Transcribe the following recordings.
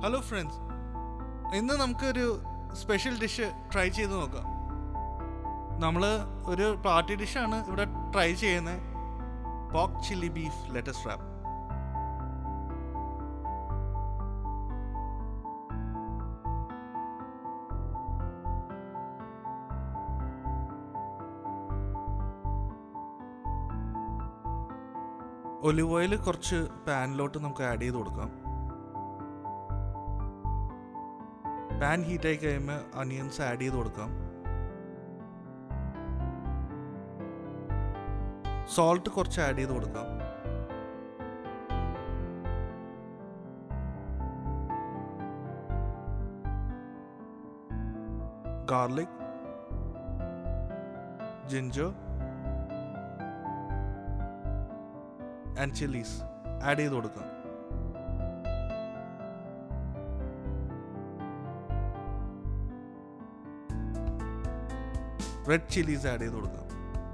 Hello friends, ഇന്ന് നമുക്കൊരു special dish try ചെയ്ത് നോക്കാം. നമ്മൾ ഒരു പാർട്ടി ഡിഷാണ് ഇവിടെ ട്രൈ ചെയ്യുന്നത്. Pork chilli beef lettuce wrap. Olive oil കുറച്ച് പാനിലോട്ട് നമുക്ക് ആഡ് ചെയ്ത് കൊടുക്കാം. പാൻ ഹീറ്റായി കഴിയുമ്പോൾ അനിയൻസ് ആഡ് ചെയ്ത് കൊടുക്കാം. സോൾട്ട് കുറച്ച് ആഡ് ചെയ്ത് കൊടുക്കാം. Garlic, ginger and chillies add ചെയ്ത് കൊടുക്കാം. റെഡ് ചില്ലീസ് ആഡ് ചെയ്ത് കൊടുക്കാം.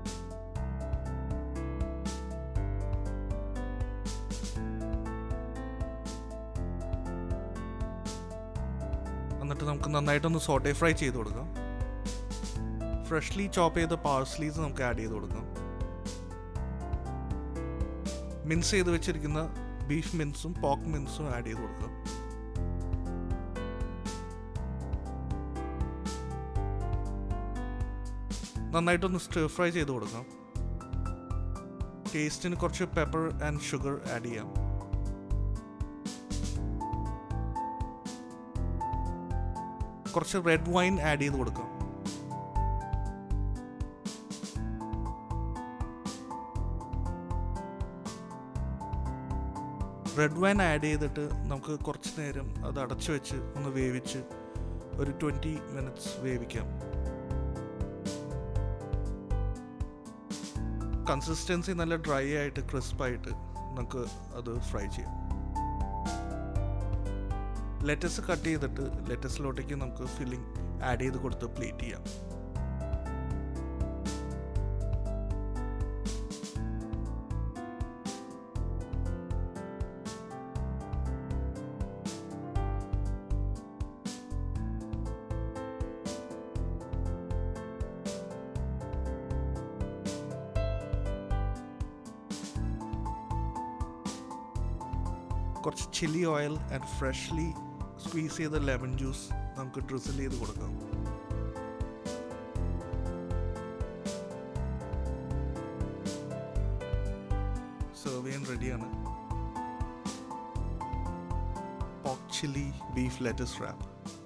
എന്നിട്ട് നമുക്ക് നന്നായിട്ടൊന്ന് സോട്ടേ ഫ്രൈ ചെയ്ത് കൊടുക്കാം. ഫ്രഷ്ലി ചോപ്പ് ചെയ്ത പാഴ്സ്ലീസ് നമുക്ക് ആഡ് ചെയ്ത് കൊടുക്കാം. മിൻസ് ചെയ്ത് വെച്ചിരിക്കുന്ന ബീഫ് മിൻസും പോർക്ക് മിൻസും ആഡ് ചെയ്ത് കൊടുക്കാം. നന്നായിട്ടൊന്ന് സ്റ്റിർ ഫ്രൈ ചെയ്ത് കൊടുക്കാം. ടേസ്റ്റിന് കുറച്ച് പെപ്പർ ആൻഡ് ഷുഗർ ആഡ് ചെയ്യാം. കുറച്ച് റെഡ് വൈൻ ആഡ് ചെയ്ത് കൊടുക്കാം. റെഡ് വൈൻ ആഡ് ചെയ്തിട്ട് നമുക്ക് കുറച്ച് നേരം അത് അടച്ചു വെച്ച് ഒന്ന് വേവിച്ച് ഒരു 20 മിനിറ്റ്സ് വേവിക്കാം. കൺസിസ്റ്റൻസി നല്ല ഡ്രൈ ആയിട്ട് ക്രിസ്പായിട്ട് നമുക്ക് അത് ഫ്രൈ ചെയ്യാം. ലെറ്റസ് കട്ട് ചെയ്തിട്ട് ലെറ്റസിലോട്ടേക്ക് നമുക്ക് ഫില്ലിംഗ് ആഡ് ചെയ്ത് കൊടുത്ത് പ്ലേറ്റ് ചെയ്യാം. കുറച്ച് chilli oil and freshly squeeze ചെയ്ത ലെമൺ ജ്യൂസ് നമുക്ക് ഡ്രിസിൽ ചെയ്ത് കൊടുക്കാം. സെർവ് ചെയ്യാൻ റെഡിയാണ്. Pork chilli beef lettuce rap.